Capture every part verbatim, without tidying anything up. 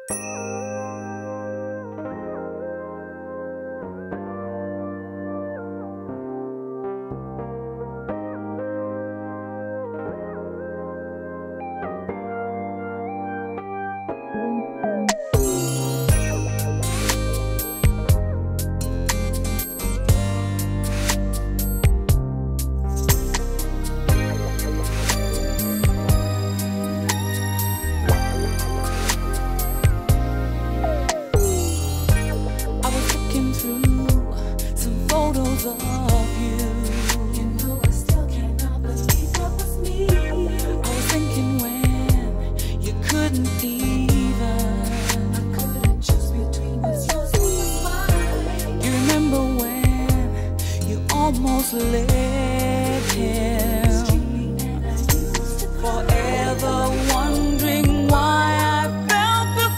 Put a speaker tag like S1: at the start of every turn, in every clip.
S1: Almost let him forever wondering why I felt the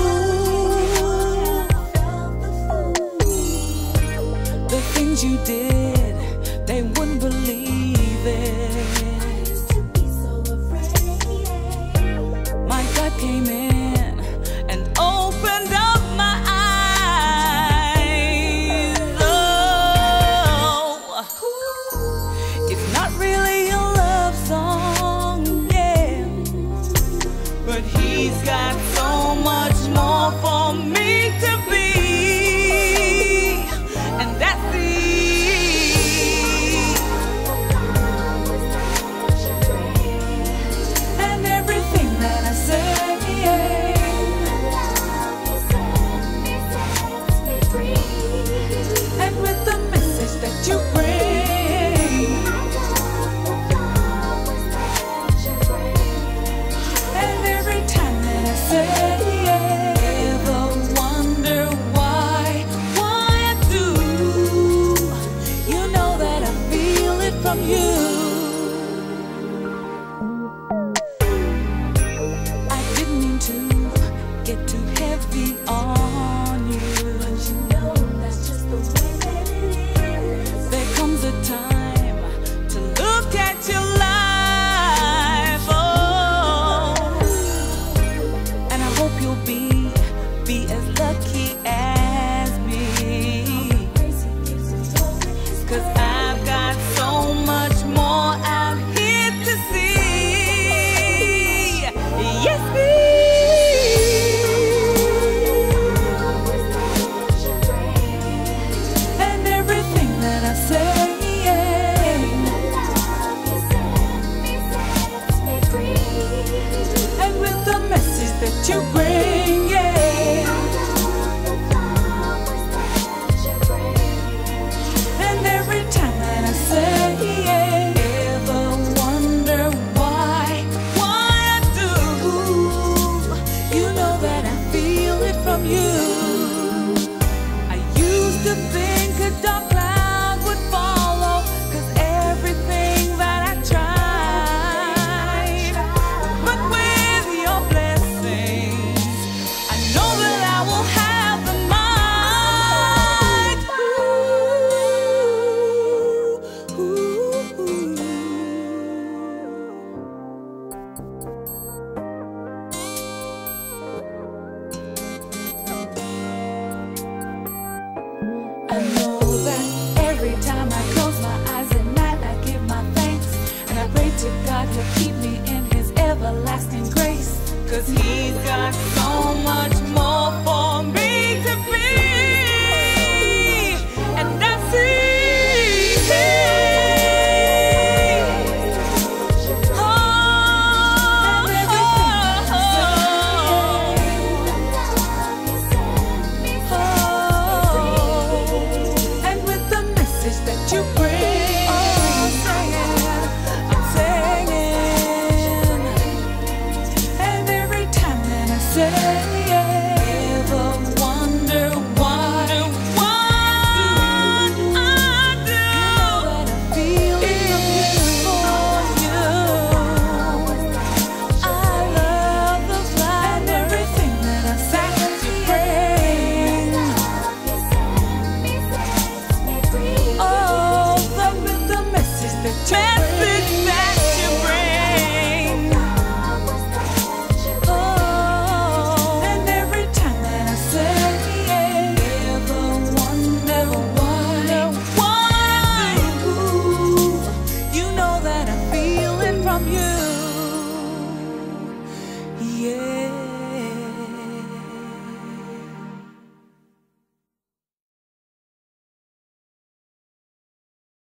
S1: fool. The things you did, they wouldn't believe it. My God came in and opened up my eyes. It's not really a love song, yeah, but he's got so much more for me to be, and that's the and everything that I say, and with the message that you bring. From you, I didn't mean to get too heavy on you, but you know that's just the way that it is. There comes a time to look at your life, oh, and I hope you'll be